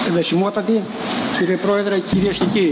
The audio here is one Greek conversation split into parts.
Δεσιμότατη, κύριε Πρόεδρε, κυρίες και κύριοι.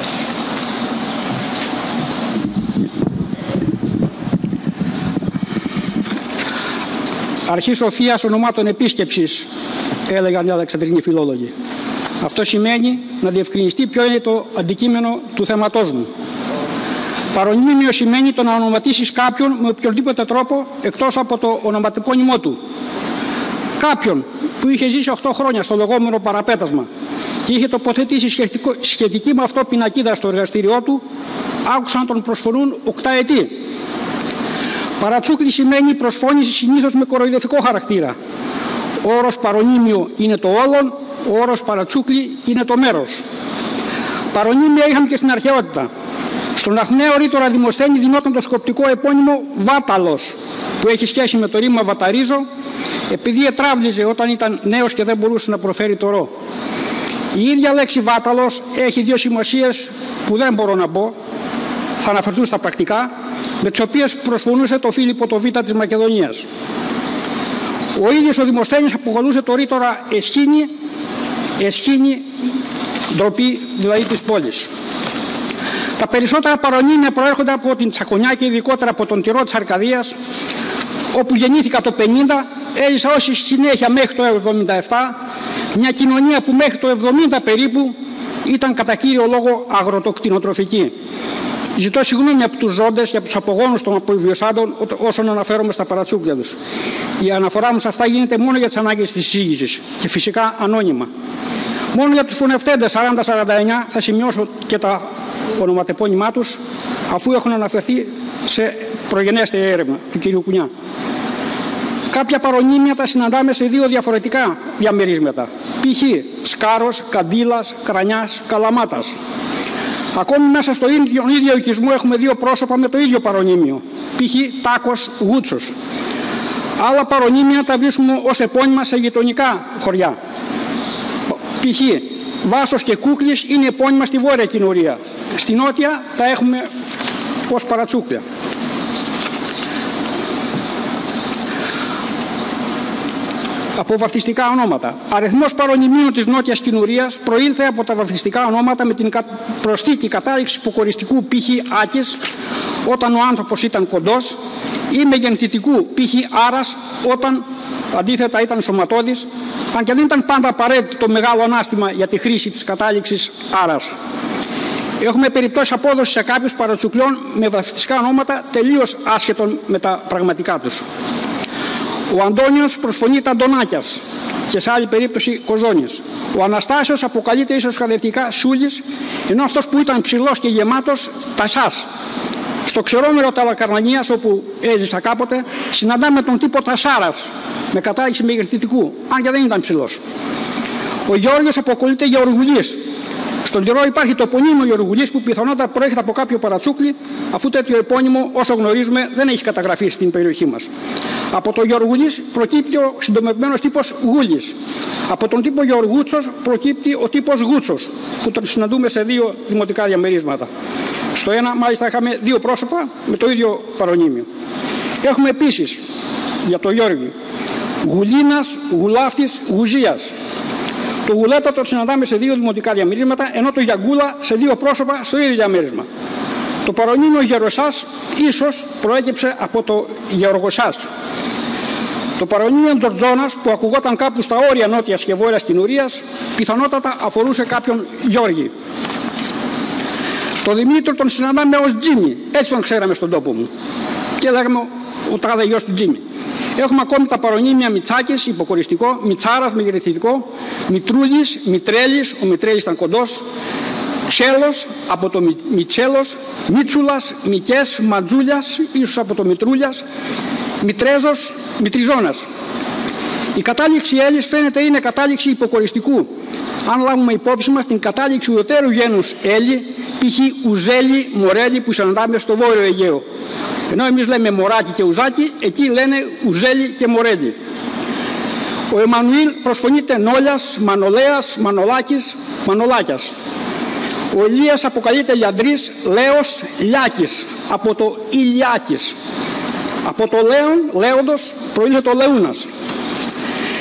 Αρχή σοφίας ονομάτων επίσκεψης, έλεγαν οι Αλεξανδρινοί φιλόλογοι. Αυτό σημαίνει να διευκρινιστεί ποιο είναι το αντικείμενο του θέματός μου. Παρονίμιο σημαίνει το να ονοματίσεις κάποιον με οποιοδήποτε τρόπο εκτός από το ονοματεπώνυμό του. Κάποιον που είχε ζήσει 8 χρόνια στο λεγόμενο παραπέτασμα και είχε τοποθετήσει σχετική με αυτό πινακίδα στο εργαστήριό του, άκουσαν τον προσφωνούν 8 ετή. Παρατσούκλι σημαίνει προσφώνηση συνήθως με κοροϊδευτικό χαρακτήρα. Ο όρος παρονίμιο είναι το όλον, ο όρος παρατσούκλι είναι το μέρος. Παρονίμια είχαμε και στην αρχαιότητα. Στον Αθηναίο ρήτορα Δημοσθένη δινόταν το σκοπτικό επώνυμο Βάταλος, που έχει σχέση με το ρήμα βαταρίζω, επειδή ετράβλιζε όταν ήταν νέος και δεν μπορούσε να προφέρει το ρο. Η ίδια λέξη Βάταλος έχει δύο σημασίες που δεν μπορώ να πω, θα αναφερθούν στα πρακτικά, με τις οποίες προσφωνούσε το Φίλιππο το Β της Μακεδονίας. Ο ίδιος ο Δημοσθένης αποκαλούσε το ρήτορα εσχήνη, ντροπή δηλαδή της πόλης. Τα περισσότερα παρονίμια προέρχονται από την Τσακωνιά και ειδικότερα από τον Τυρό της Αρκαδίας, όπου γεννήθηκα το 50, έζησα όση συνέχεια μέχρι το 77, μια κοινωνία που μέχρι το 70 περίπου ήταν κατά κύριο λόγο αγροτοκτηνοτροφική. Ζητώ συγγνώμη από τους ζώντες και από τους απογόνους των αποβιωσάντων όσων αναφέρομαι στα παρατσούκλια τους. Η αναφορά μου σε αυτά γίνεται μόνο για τις ανάγκες της εισήγησης και φυσικά ανώνυμα. Μόνο για τους φωνευτέντες 40-49 θα σημειώσω και τα ονοματεπώνυμά τους, αφού έχουν αναφερθεί σε προγενέστερη έρευνα του κ. Κουνιά. Κάποια παρονίμια τα συναντάμε σε δύο διαφορετικά διαμερίσματα. Π.χ. Σκάρος, Καντήλας, Κρανιάς, Καλαμάτας. Ακόμη μέσα στο ίδιο οικισμό έχουμε δύο πρόσωπα με το ίδιο παρονίμιο. Π.χ. Τάκος, Γούτσος. Άλλα παρονίμια τα βρίσκουμε ως επώνυμα σε γειτονικά χωριά. Π.χ. Βάσος και Κούκλης είναι επώνυμα στη βόρεια κοινωρία. Στη νότια τα έχουμε ως παρατσούκλια. Από βαφτιστικά ονόματα. Αριθμός παρονιμίων της νότιας κοινουρίας προήλθε από τα βαφτιστικά ονόματα με την προσθήκη κατάληξης υποκοριστικού π.χ. Άκης όταν ο άνθρωπος ήταν κοντός ή μεγενθητικού π.χ. Άρας όταν αντίθετα ήταν σωματώδης, αν και δεν ήταν πάντα απαραίτητο το μεγάλο ανάστημα για τη χρήση της κατάληξης Άρας. Έχουμε περιπτώσεις απόδοσης σε κάποιους παρατσουκλιών με βαφτιστικά ονόματα τελείως άσχετων με τα πραγματικά τους. Ο Αντώνιος προσφωνείται Αντωνάκιας και σε άλλη περίπτωση Κοζόνης. Ο Αναστάσιος αποκαλείται ίσως χαδευτικά Σούλης, ενώ αυτός που ήταν ψηλός και γεμάτος Τασάς. Στο ξερόμερο Ταλακαρνανίας, όπου έζησα κάποτε, συναντάμε τον τύπο Τασάρας με κατάληξη μεγεθυντικού, αν και δεν ήταν ψηλός. Ο Γεώργιος αποκαλείται Γεωργουλής. Στον Τυρό υπάρχει το επωνύμιο Γεωργουλής που πιθανότατα προέρχεται από κάποιο παρατσούκλι, αφού τέτοιο επώνυμο, όσο γνωρίζουμε, δεν έχει καταγραφεί στην περιοχή μας. Από το Γεωργουλής προκύπτει ο συντομευμένος τύπος Γούλης. Από τον τύπο Γεωργούτσος προκύπτει ο τύπος Γούτσος, που τον συναντούμε σε δύο δημοτικά διαμερίσματα. Στο ένα, μάλιστα, είχαμε δύο πρόσωπα με το ίδιο παρονίμιο. Έχουμε επίσης για το Γιώργη Γουλίνας, Γουλάφτης, Γουζίας. Το Γουλέτα το συναντάμε σε δύο δημοτικά διαμερίσματα, ενώ το Γιαγκούλα σε δύο πρόσωπα στο ίδιο διαμέρισμα. Το παρονίμιο Γεροσάς ίσως προέκυψε από το Γεωργοσάς. Το παρονίμιο Τζορτζόνας, που ακουγόταν κάπου στα όρια νότιας και βόρειας κοινουρίας, πιθανότατα αφορούσε κάποιον Γιώργη. Το Δημήτριο τον συναντάμε ως Τζίμι, έτσι τον ξέραμε στον τόπο μου. Και λέγαμε ο τάδε γιος του Τζίμι. Έχουμε ακόμη τα παρονίμια Μιτσάκης, υποκοριστικό, Μιτσάρας, μεγεθυντικό, Μητρούλης, Μητρέλης, ο Μητρέλης ήταν κοντός, Τσέλος, από το Μιτσέλος, Μίτσουλας, Μικές, Ματζούλιας, ίσως από το Μητρούλιας, Μητρέζος, Μητριζώνας. Η κατάληξη Έλλης φαίνεται είναι κατάληξη υποκοριστικού. Αν λάβουμε υπόψη μας την κατάληξη ουδετέρου γένους Έλλη, π.χ. Ουζέλη, Μορέλη που συναντάμε στο Βόρειο Αιγαίο. Ενώ εμείς λέμε Μωράκι και Ουζάκι, εκεί λένε Ουζέλη και Μορέλη. Ο Εμμανουήλ προσφωνείται Νόλιας, Μανολέας, Μανολάκης, Μανολάκιας. Ο Ηλίας αποκαλείται Λιαντρής, Λέος, Λιάκης, από το Ηλιάκης. Από το Λέον, Λέοντος, προήλθε το Λέουνας.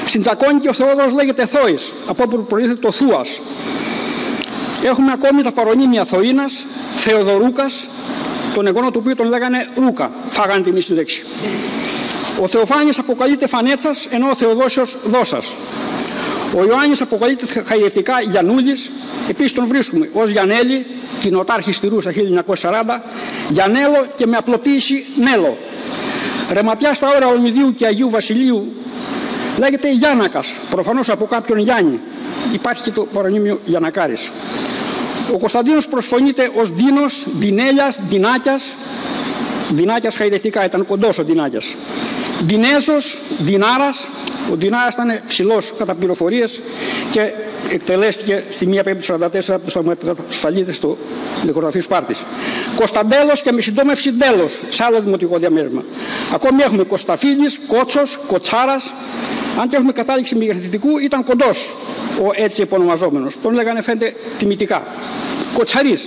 Στην Τσακώνικη ο Θεόδωρος λέγεται Θόης, από όπου προήλθε το Θούας. Έχουμε ακόμη τα παρονίμια Θοΐνας, Θεοδωρούκας, τον εγγονό του οποίου τον λέγανε Ρούκα, φάγανε τη μισή λέξη. Ο Θεοφάνης αποκαλείται Φανέτσας, ενώ ο Θεοδόσιος Δώσας. Ο Ιωάννης αποκαλείται χαϊδευτικά Γιαννούλης, επίσης τον βρίσκουμε ως Γιαννέλη, κοινοτάρχης Στηρού στα 1940, Γιαννέλο και με απλοποίηση Νέλο. Ρεματιά στα όρια Ολμιδίου και Αγίου Βασιλείου λέγεται Γιάννακας, προφανώς από κάποιον Γιάννη. Υπάρχει και το παρονίμιο Γιαννακάρης. Ο Κωνσταντίνος προσφωνείται ως Δίνος, Δινέλιας, Δινάκιας. Δινάκιας χαϊδευτικά, ήταν κοντός ο Δινάκιας. Δινέζος, Δινάρας. Ο Δινάρας ήταν ψηλός κατά πληροφορίες και εκτελέστηκε στη 1/5/44 από τους ασφαλίτες στο νεκροταφείο Σπάρτης. Κωνσταντέλος και με συντόμευση Ντέλος, σε άλλο δημοτικό διαμέρισμα. Ακόμη έχουμε Κωνσταφίλης, Κότσος, Κοτσάρας. Αν και έχουμε κατάληξη μεγεθυντικού, ήταν κοντός ο έτσι επωνομαζόμενος. Τον λέγανε φαίνεται τιμητικά. Κοτσαρής.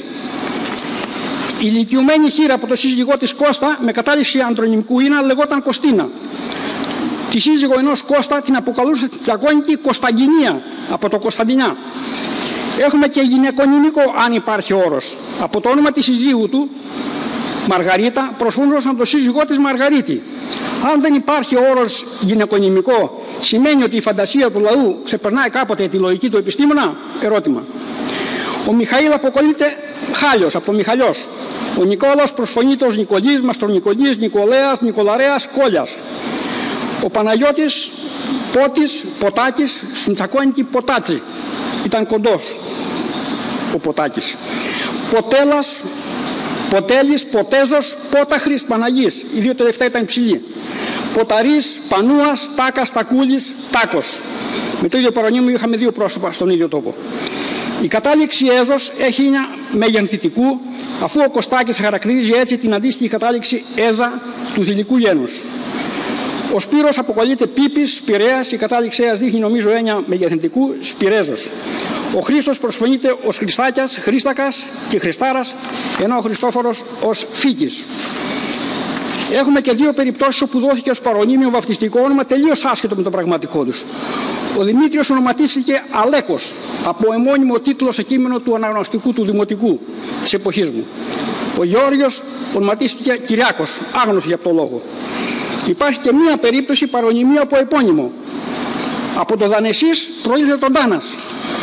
Η ηλικιωμένη χείρα από το σύζυγό της Κώστα με κατάληξη ανδρονυμικού Ήνα λεγόταν Κωστίνα. Τη σύζυγο ενός Κώστα την αποκαλούσε στη Τσακώνικη Κωνσταντινία, από το Κωνσταντινιά. Έχουμε και γυναικονυμικό, αν υπάρχει όρος. Από το όνομα της συζύγου του, Μαργαρίτα, προσφωνούσαν το σύζυγό της Μαργαρίτη. Αν δεν υπάρχει όρος γυναικονυμικό, σημαίνει ότι η φαντασία του λαού ξεπερνάει κάποτε τη λογική του επιστήμονα? Ερώτημα. Ο Μιχαήλ αποκαλείται Χάλιος, από το Μιχαλιός. Ο Νικόλαος προσφωνείται ως Νικολής, Μαστρονικολής, Νικολέας, Νικολαρέας, Κόλιας. Ο Παναγιώτης Πότης, Ποτάκης, στην Τσακώνικη Ποτάτσι. Ήταν κοντός ο Ποτάκης. Ποτέλας, Ποτέλης, Ποτέζος, Πόταχρης, Παναγής. Οι δύο τελευταία ήταν ψηλοί. Ποταρής, Πανούας, Τάκας, Τακούλης, Τάκος. Με το ίδιο παρονίμιο είχαμε δύο πρόσωπα στον ίδιο τόπο. Η κατάληξη Έζος έχει ένα μεγενθητικού, αφού ο Κωστάκης χαρακτηρίζει έτσι την αντίστοιχη κατάληξη Έζα του θηλυκού γένους. Ο Σπύρος αποκαλείται Πίπης, Σπυρέας, η κατάληξη Έας δείχνει νομίζω έννοια μεγεθυντικού, Σπυρέζος. Ο Χρήστος προσφωνείται ως Χριστάκιας, Χρήστακας και Χριστάρας, ενώ ο Χριστόφορος ως Φίκης. Έχουμε και δύο περιπτώσεις όπου δόθηκε ως παρονίμιο βαφτιστικό όνομα τελείως άσχετο με το πραγματικό τους. Ο Δημήτριος ονοματίστηκε Αλέκος, από αιμώνυμο τίτλο σε κείμενο του αναγνωστικού του Δημοτικού της εποχής μου. Ο Γεώργιος ονοματίστηκε Κυριάκος, άγνωστος από το λόγο. Υπάρχει και μία περίπτωση παρονιμίου από επώνυμο. Από το Δανεσής προήλθε τον Τάνας.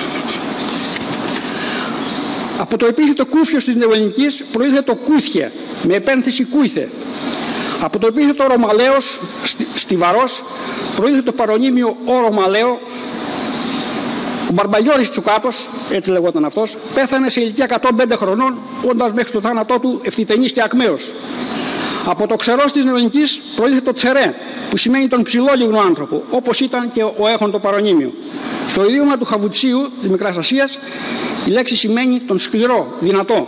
Από το επίθετο Κούφιος της Νεοελληνικής προήλθε το Κούθιε, με επένθεση Κούιθε. Από το επίθετο Ρωμαλαίος, Στιβαρός, προήλθε το παρονίμιο ο Ρωμαλαίο. Ο Μπαρμπαλιώρης Τσουκάτος, έτσι λεγόταν αυτός, πέθανε σε ηλικία 105 χρονών, όντας μέχρι το θάνατό του ευθυτενής και ακμαίος. Από το Ξερός της Νεοελληνικής προήλθε το Τσερέ, που σημαίνει τον ψηλόλιγνο άνθρωπο, όπως ήταν και ο έχον το παρονίμιο. Στο ιδίωμα του Χαβουτσίου της Μικράς Ασίας, η λέξη σημαίνει τον σκληρό, δυνατό.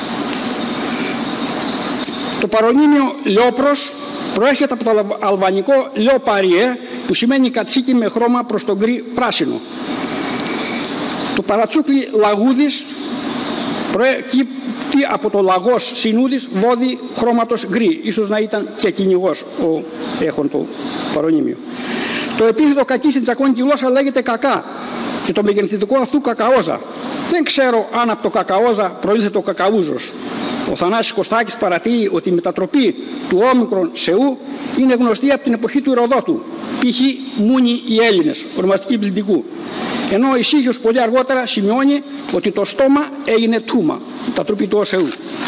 Το παρονίμιο Λιόπρος προέρχεται από το αλβανικό Λιοπαριέ, που σημαίνει κατσίκι με χρώμα προς τον γκρι πράσινο. Το παρατσούκλι Λαγούδης προέρχεται από το λαγός Συνούδης, βόδι χρώματος γκρι. Ίσως να ήταν και κυνηγός ο έχον το παρονίμιο. Το επίθετο κακή στην τσακώνικη γλώσσα λέγεται κακά και το μεγενθητικό αυτού κακαόζα. Δεν ξέρω αν από το κακαόζα προήλθε το κακαούζος. Ο Θανάσης Κωστάκης παρατηρεί ότι η μετατροπή του όμικρον σε ου είναι γνωστή από την εποχή του Ηροδότου. Π.χ. μούνι οι Έλληνες, ονομαστική πληθυντικού. Ενώ ο Ησύχιος πολύ αργότερα σημειώνει ότι το στόμα έγινε τούμα, μετατροπή του ως εου.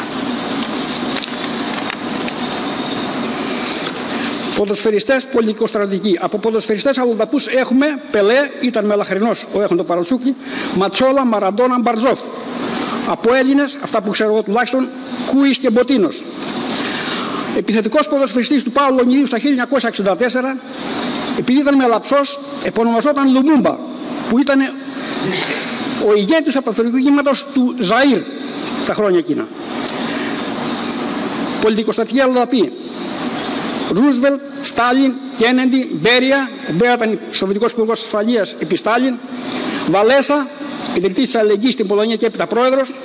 Ποδοσφαιριστές πολιτικοστρατηγικοί. Από ποδοσφαιριστές αλλοδαπούς έχουμε Πελέ, ήταν μελαχρινός ο έχον το Παρατσούκλι, Ματσόλα, Μαραντόνα, Μπαρτζόφ. Από Έλληνες, αυτά που ξέρω εγώ τουλάχιστον, Κούης και Μποτίνος. Επιθετικός ποδοσφαιριστής του Παύλου Λονιδίου στα 1964, επειδή ήταν μελαψός, επωνομαζόταν Λουμούμπα, που ήταν ο ηγέτης του απελευθερωτικού κινήματος του Ζαΐρ τα χρόνια εκείνα. Πολιτικοστρατηγική αλλοδαπή. Ρούσβελτ, Στάλιν, Κένεντι, Μπέρια, ο Μπέρια ήταν Σοβιετικός Υπουργός Ασφαλείας επί Στάλιν, Βαλέσα, ιδρυτής της αλληλεγγύης στην Πολωνία και έπειτα πρόεδρος.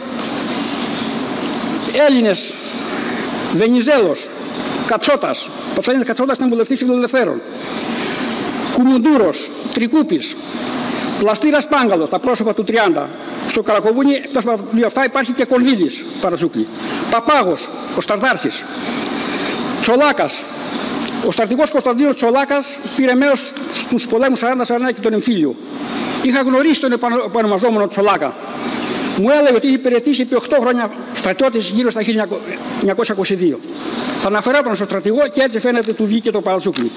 Έλληνες, Βενιζέλος, Κατσότας, ο Φέλινας Κατσότας ήταν βουλευτής φιλελευθέρων. Κουμουντούρος, Τρικούπης, Πλαστήρας Πάγκαλος, τα πρόσωπα του 30. Στο Καρακοβούνι, εκτός από αυτά, υπάρχει και Κονδύλης Παρατσούκλη. Παπάγος, ο Σταρτάρχης. Τσολάκας, ο στρατηγός Κωνσταντίνος Τσολάκας πήρε μέρος στους πολέμους 40-49 και τον εμφύλιο. Είχα γνωρίσει τον επωνομαζόμενο Τσολάκα. Μου έλεγε ότι είχε υπηρετήσει επί 8 χρόνια στρατιώτης γύρω στα 1922. Θα αναφερόταν στο στρατηγό και έτσι φαίνεται του βγήκε το Παρατσούκλι.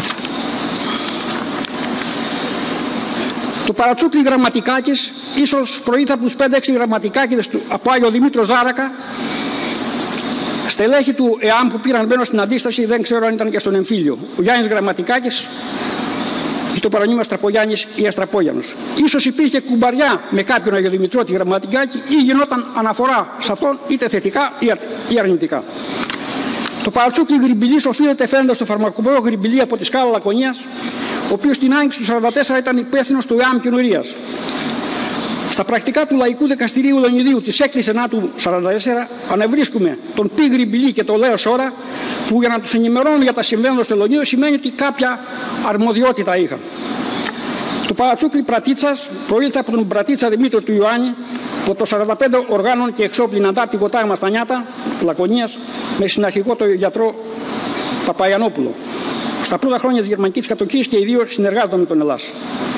Το Παρατσούκλι Γραμματικάκης ίσως προήλθε από τους 5-6 γραμματικάκηδες από Άγιο Δημήτριο Ζάρακα, στελέχη του ΕΑΜ που πήραν μπαίνω στην αντίσταση, δεν ξέρω αν ήταν και στον εμφύλιο. Ο Γιάννης Γραμματικάκης ή το παρονίμιο Αστραπογιάννης ή Αστραπόγιανος. Ίσως υπήρχε κουμπαριά με κάποιον Αγιοδημητριώτη Γραμματικάκη ή γινόταν αναφορά σε αυτόν είτε θετικά ή αρνητικά. Το Παρατσούκλι Γρυμπηλής οφείλεται φαίνεται στο φαρμακοποιό Γρυμπηλή από τη Σκάλα Λακωνίας, ο οποίος την άνοιξη του 1944 ήταν υπεύθυνος του ΕΑΜ Κινουρίας. Στα πρακτικά του Λαϊκού Δικαστηρίου Λεωνιδίου της 6ης Σενάτου 1944 ανεβρίσκουμε τον Π. Γρυμπηλή και τον Λέο Σόρα, που για να τους ενημερώνουν για τα συμβαίνοντα στο Λεωνίδιο σημαίνει ότι κάποια αρμοδιότητα είχαν. Το Παρατσούκλι Πρατίτσας προήλθε από τον Πρατίτσα Δημήτριο του Ιωάννη, που το 1945 οργάνων και εξόπλην αντάρτικο τάγμα στα Νιάτα Λακωνίας με συναρχικό τον γιατρό Παπαγιανόπουλο. Στα πρώτα χρόνια της γερμανικής κατοχής και οι δύο συνεργάζονταν με τον Ελλάς.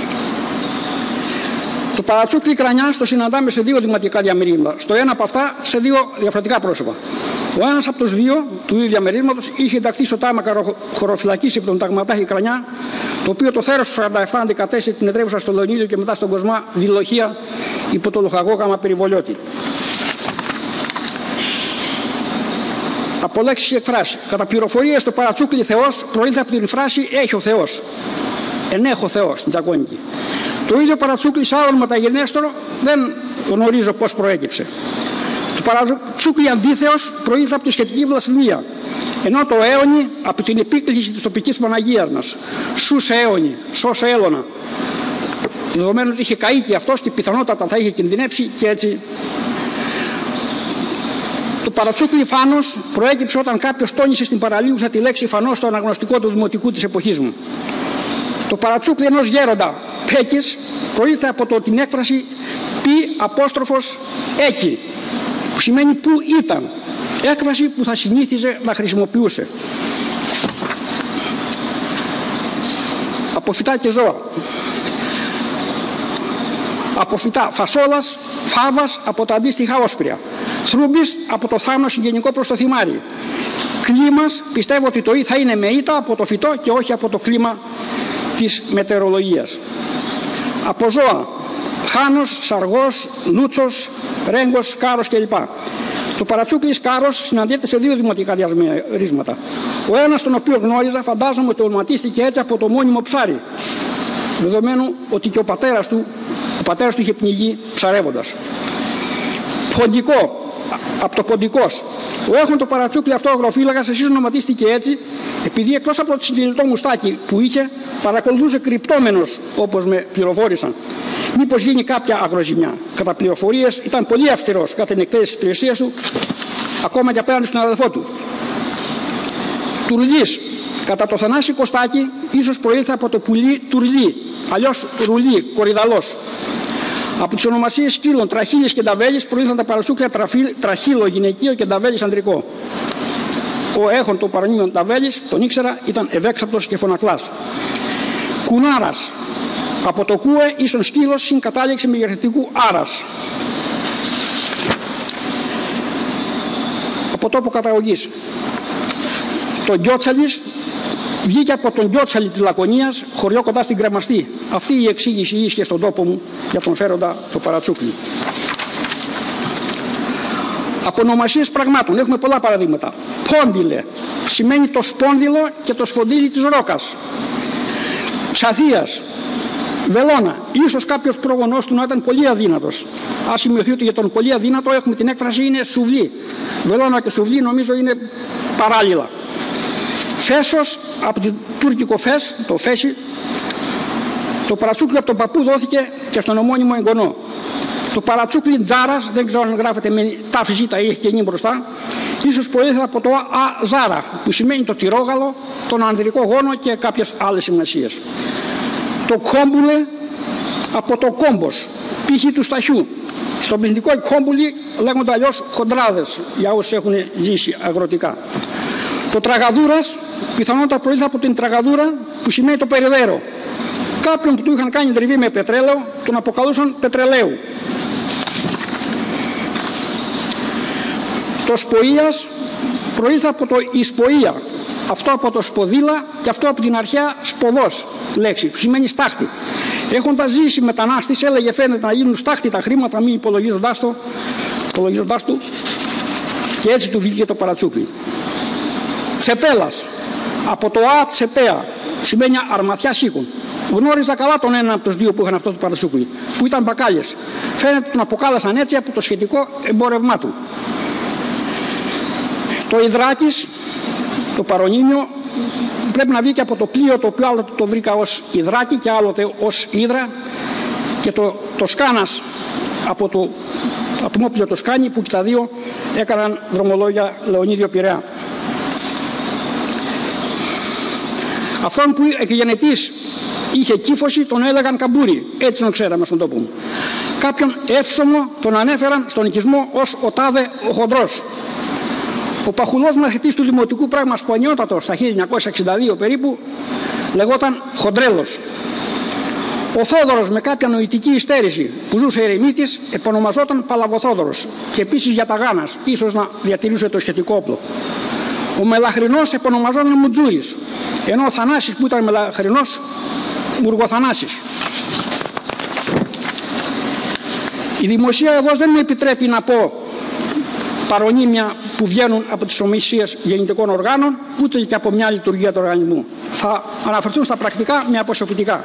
Το Παρατσούκλι Κρανιάς το συναντάμε σε 2 δημοτικά διαμερίσματα. Στο ένα από αυτά σε 2 διαφορετικά πρόσωπα. Ο ένας από τους 2 του ίδιου διαμερίσματος είχε ενταχθεί στο τάγμα χωροφυλακής επί τον Ταγματάρχη Κρανιά, το οποίο το θέρος του 1947 αντικατέστησε την εδραίουσα στο Λεωνίδιο και μετά στον Κοσμά διλοχεία υπό το λοχαγόγραμμα Περιβολιώτη. Από λέξεις και εκφράσεις. Κατά πληροφορίες το Παρατσούκλι Θεός προήλθε από την φράση «έχει ο Θεός». «Ενέχω Θεός» στην Τζακώνικη. Το ίδιο Παρατσούκλι Σάββον μεταγενέστερο δεν γνωρίζω πώς προέκυψε. Το Παρατσούκλι Αντίθεος προήλθε από τη σχετική βλασφημία, ενώ το Έωνι από την επίκληση της τοπικής Παναγίας μας. «Σούσε Έωνι, σώσε Έλωνα». Δεδομένου ότι είχε καεί και αυτός και πιθανότατα θα είχε κινδυνεύσει και έτσι. Το Παρατσούκλι Φάνος προέκυψε όταν κάποιος τόνισε στην παραλίγουσα τη λέξη Φανός στο αναγνωστικό του δημοτικού της εποχής μου. Το Παρατσούκλι ενός γέροντα Πέκης προήλθε από την έκφραση «πι» που σημαίνει «που ήταν», έκφραση που θα συνήθιζε να χρησιμοποιούσε. Από φυτά και ζώα. Από φυτά φασόλας, φάβας από τα αντίστοιχα όσπρια. Θρούμπης από το θάμνο συγγενικό προς το θυμάρι. Κλίμας, πιστεύω ότι το «ή» θα είναι με «ήτα» από το φυτό και όχι από το κλίμα της μετεωρολογίας. Από ζώα, χάνος, σαργός, λούτσος, ρέγγος, σκάρος κλπ. Το Παρατσούκλι Σκάρος συναντιέται σε 2 δημοτικά διαμερίσματα. Ο ένας τον οποίο γνώριζα φαντάζομαι ότι ονοματίστηκε έτσι από το μόνιμο ψάρι, δεδομένου ότι και ο πατέρας του είχε πνιγεί ψαρεύοντας. Ποντικό, από το Ποντικός. Ο έχον το Παρατσούκλι αυτό αγροφύλακας εσείς ονοματίστηκε έτσι, επειδή εκτός από το συγκινητό μουστάκι που είχε, παρακολουθούσε κρυπτόμενος, όπως με πληροφόρησαν, μήπως γίνει κάποια αγροζημιά. Κατά πληροφορίες ήταν πολύ αυστηρός κατά την εκτέλεση της υπηρεσίας του, ακόμα και απέναντι στον αδελφό του. Τουρλής, κατά το Θανάση Κωστάκη, ίσως προήλθε από το πουλί Τουρλή, αλλιώς Ρουλή, Κορυδαλός. Από τις ονομασίες σκύλων Τραχύλης και Νταβέλης προήλθαν τα Παρατσούκλια Τραχύλο γυναικείο και Νταβέλης ανδρικό. Ο έχον το παρονίμιο Νταβέλης, τον ήξερα, ήταν ευέξαπτος και φωνακλάς. Κουνάρας, από το κούε ίσον σκύλος συν κατάληξη μεγεθυντικού άρας. Από τόπο καταγωγής. Το Γκιότσαλης βγήκε από τον Γκιότσαλη της Λακωνίας, χωριό κοντά στην Κρεμαστή. Αυτή η εξήγηση ίσχυε στον τόπο μου για τον φέροντα το Παρατσούκλι. Από ονομασίες πραγμάτων έχουμε πολλά παραδείγματα. Πόντιλε σημαίνει το σπόνδυλο και το σφοντίλι της ρόκας. Ψαθίας, βελόνα, ίσως κάποιος πρόγονός του να ήταν πολύ αδύνατος. Ας σημειωθεί ότι για τον πολύ αδύνατο έχουμε την έκφραση είναι σουβλί. Βελόνα και σουβλί νομίζω είναι παράλληλα. Φέσος, από την τουρκικό φες, το φέσι. Το Παρατσούκλι από τον παππού δόθηκε και στον ομώνυμο εγγονό. Το Παρατσούκλι Τζάρας, δεν ξέρω αν γράφεται με τάφη ζήτα ή έχει και νη μπροστά, ίσως προήλθε από το Ζάρα, που σημαίνει το τυρόγαλο, τον ανδρικό γόνο και κάποιες άλλες σημασίες. το κόμπουλε από το κόμπος, πύχη του σταχιού. Στο πληθυντικό οι κόμπουλοι λέγονται αλλιώς χοντράδες, για όσους έχουν ζήσει αγροτικά. Το τραγαδούρας πιθανότατα προήλθε από την τραγαδούρα, που σημαίνει το περιδέρο. Κάποιον που του είχαν κάνει τριβή με πετρέλαιο τον αποκαλούσαν πετρελαίου. Το σποΐας προήλθε από το ισποΐα, αυτό από το σποδήλα και αυτό από την αρχαία σποδός λέξη, που σημαίνει στάχτη. Έχοντας ζήσει μετανάστης, έλεγε φαίνεται να γίνουν στάχτη τα χρήματα, μη υπολογίζοντάς του, και έτσι του βγήκε το παρατσούκλι. Τσεπέλας, από το α τσεπέα, σημαίνει αρμαθιά σήκων. Γνώριζα καλά τον έναν από τους δύο που είχαν αυτό το παρατσούκλι, που ήταν μπακάλιες. Φαίνεται τον αποκάλεσαν έτσι από το σχετικό εμπόρευμά του. Το Ιδράκης, το παρονίμιο, πρέπει να βγει και από το πλοίο, το οποίο άλλοτε το βρήκα ως Ιδράκη και άλλοτε ως Ίδρα, και το Σκάνας από το ατμόπλιο το Σκάνι, που και τα δύο έκαναν δρομολόγια Λεωνίδιο Πειραιά. Αυτόν που εκγενετής είχε κύφωση τον έλεγαν καμπούρι, έτσι τον ξέραμε στον τόπο μου. Κάποιον εύσωμο τον ανέφεραν στον οικισμό ως ο τάδε ο χοντρός. Ο παχουλός μαθητής του Δημοτικού, πράγμα σπανιότατο, στα 1962 περίπου, λεγόταν Χοντρέλος. Ο Θόδωρος, με κάποια νοητική υστέρηση που ζούσε ερημίτης, επωνομαζόταν Παλαβοθόδωρος, και επίσης για τα γάνας, ίσως να διατηρούσε το σχετικό όπλο. Ο Μελαχρινός επωνομαζόταν Μουτζούρης, ενώ ο Θανάσης που ήταν Μελαχρινός, Μουργοθανάσης. Η δημοσία εδώ δεν μου επιτρέπει να πω παρονίμια που βγαίνουν από τις ομισίες γεννητικών οργάνων, ούτε και από μια λειτουργία του οργανισμού. Θα αναφερθούν στα πρακτικά με αποσιοποιητικά.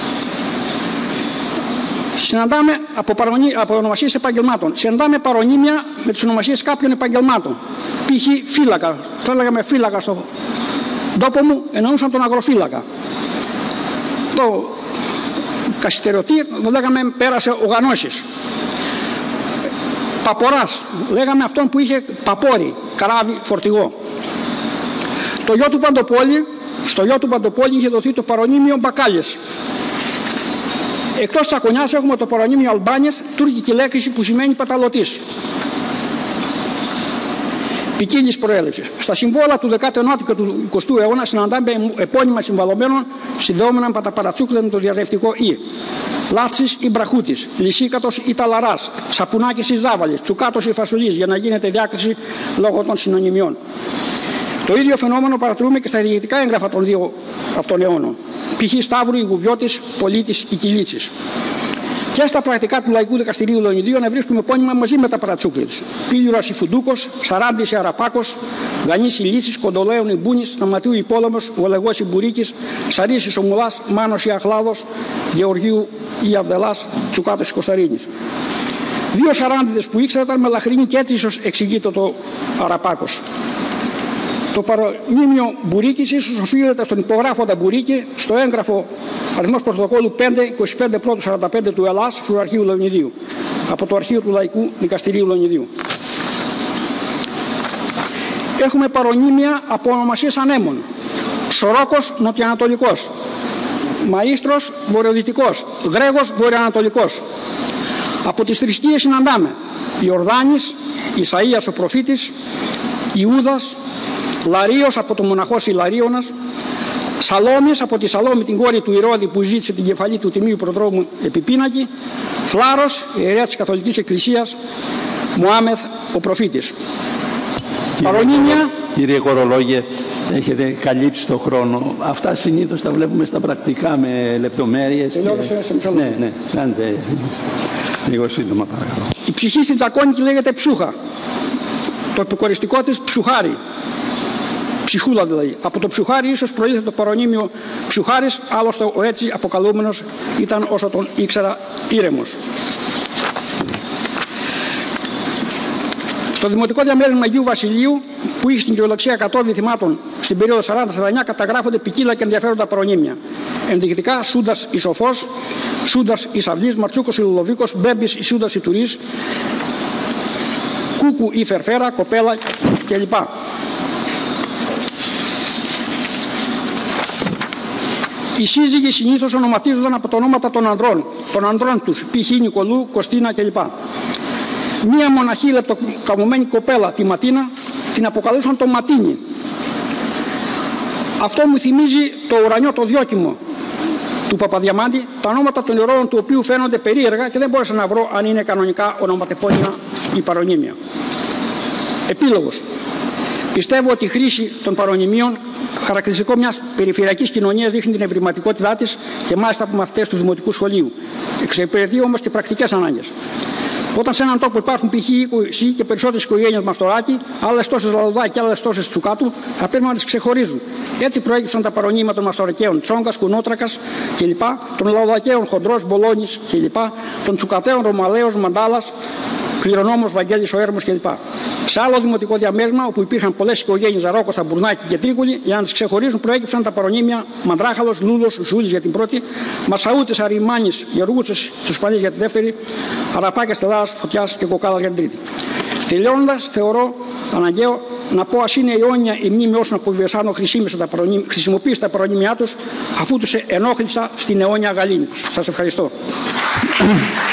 Συναντάμε από ονομασίες επαγγελμάτων. Συναντάμε παρονίμια με τις ονομασίες κάποιων επαγγελμάτων. Π.χ. φύλακα. Το έλεγαμε φύλακα στον τόπο μου, εννοούσαν τον αγροφύλακα. Το κασιτεριωτή το λέγαμε πέρασε ο Γανώσης. Παποράς, λέγαμε αυτόν που είχε παπόρι, καράβι, φορτηγό. Στο γιο του Παντοπόλη είχε δοθεί το παρονίμιο Μπακάλιες. Εκτός της Ακονιάς έχουμε το παρονίμιο Αλμπάνιες, τουρκική λέξη που σημαίνει παταλωτής. Ποικίλης προέλευσης. Στα συμβόλα του 19ου και του 20ου αιώνα συναντάμε επώνυμα συμβαλωμένων συνδεόμενα με τα παρατσούκλια με το διαδευτικό «η». Λάτσης ή Μπραχούτης, Λυσίκατος ή Ταλαράς, Σαπουνάκης ή Ζάβαλης, Τσουκάτος ή Φασουλής, για να γίνεται διάκριση λόγω των συνωνυμιών. Το ίδιο φαινόμενο παρατηρούμε και στα διοικητικά έγγραφα των δύο αυτών αιώνων. Π.χ. Σταύρου ή Γουβιώτης, Πολίτης ή Κιλίτσης. Και στα πρακτικά του Λαϊκού Δικαστηρίου Λεωνιδίου να βρίσκουμε επώνυμα μαζί με τα παρατσούκλια τους. Πήλιουρας ή Φουντούκος, Σαράντης ή Αραπάκος, Γανής ή Λύσης, Κοντολέων ή Μπούνης, Σταματίου ή Πόλεμος, Βολεγός ή Μπουρίκης, Σαρής ή Σομουλάς, Μάνος ή Αχλάδος, Γεωργίου ή Αυδελάς, Τσουκάτος ή Κωνσταρίνης. Δύο Σαράντιδες που ήξερα ήταν Μελαχρινοί και έτσι ίσως εξηγείται το Αραπάκος. Το παρονίμιο Μπουρίκης ίσως οφείλεται στον υπογράφοντα Μπουρίκη στο έγγραφο αριθμός πρωτοκόλλου 5-25-45 του Ελλάς Φλουραρχείου Λεωνιδίου, από το αρχείο του Λαϊκού Δικαστηρίου Λεωνιδίου. Έχουμε παρονίμια από ονομασίες ανέμων. Σορόκος νοτιοανατολικός, Μαΐστρος βορειοδυτικός, Γρέγος βορειοανατολικός. Από τις θρησκείες συναντάμε Ιορδάνης, Ισαΐας ο προφήτης, Ιούδας, Λαρίος από το μοναχός Ιλαρίωνας, Σαλόμης από τη Σαλόμη την κόρη του Ηρώδη που ζήτησε την κεφαλή του τιμίου προδρόμου Επιπίνακη, Φλάρος, ιερέα της Καθολικής Εκκλησίας, Μωάμεθ ο προφήτης. Παρονίμια. Κύριε Κορολόγε, έχετε καλύψει το χρόνο. Αυτά συνήθως τα βλέπουμε στα πρακτικά με λεπτομέρειες. Ναι, κάντε λίγο σύντομα παρακαλώ. Η ψυχή στην Τζακόνικη λέγεται ψούχα. Το επικοριστικό της ψουχάρι. Ψυχούλα δηλαδή. Από το ψουχάρι ίσως προήλθε το παρονίμιο ψουχάρις, άλλωστε ο έτσι αποκαλούμενος ήταν όσο τον ήξερα ήρεμος. Στο Δημοτικό Διαμέρισμα Αγίου Βασιλείου, που είχε στην κυριολεξία 100 βυθιμάτων στην περίοδο 40-49, καταγράφονται ποικίλα και ενδιαφέροντα παρονίμια. Ενδεικτικά Σούντας η Σοφός, Σούντας η Σαυλής, Μαρτσούκος η Λουλοβίκος, Μπέμπης η Σούντας η Τουρής, Κούκου η Φερφέρα, Κοπέλα κλπ. Οι σύζυγοι συνήθως ονοματίζονταν από τα ονόματα των ανδρών τους, π.χ. Νικολού, Κωστίνα κλπ. Μία μοναχή λεπτοκαμωμένη κοπέλα, τη Ματίνα, την αποκαλούσαν το Ματίνι. Αυτό μου θυμίζει το ουρανιό το διόκιμο του Παπαδιαμάντη, τα ονόματα των ηρώων του οποίου φαίνονται περίεργα και δεν μπόρεσα να βρω αν είναι κανονικά ονοματεπώνυμα ή παρονύμια. Επίλογος. Πιστεύω ότι η χρήση των παρονυμίων, χαρακτηριστικό μιας περιφερειακής κοινωνίας, δείχνει την ευρηματικότητά της και μάλιστα από μαθητές του Δημοτικού Σχολείου. Εξυπηρετεί όμως και πρακτικές ανάγκες. Όταν σε έναν τόπο υπάρχουν π.χ. 20 και περισσότερες οικογένειες Μαστοράκη, άλλες τόσες Λαδουδάκη και άλλες τόσες Τσουκάτου, θα πρέπει να τις ξεχωρίζουν. Έτσι προέκυψαν τα παρονύματα των Μαστορακαίων Τσόγκας, Κουνότρακας κλπ., των Λαδουδακαίων Χοντρός, Μπολόνης κλπ., των Τσουκαταίων Ρωμαλαίος, Μαντάλας, Κληρονόμος, Βαγγέλης, ο Έρμος κλπ. Σε άλλο δημοτικό διαμέρισμα, όπου υπήρχαν πολλές οικογένειες Ζαρόκοστα, Μπουρνάκη και Τρίκουλη, για να τις ξεχωρίζουν προέκυψαν τα παρονύμια Μαντράχαλος, Λούλος, Ζούλης για την πρώτη, Μασαούτης, Αριμάνης, Γεωργούτσος, Τσουσπανής για τη δεύτερη, Αραπάκια, Στελάς, Φωτιάς και Κοκάλας για την τρίτη. Τελειώνοντας, θεωρώ αναγκαίο να πω ας είναι αιώνια η μνήμη όσων από Βιωσάνο χρησιμοποίησε τα παρονύμια τους, αφού τους ενόχλησα στην αιώνια γαλήνη τους. Σας ευχαριστώ.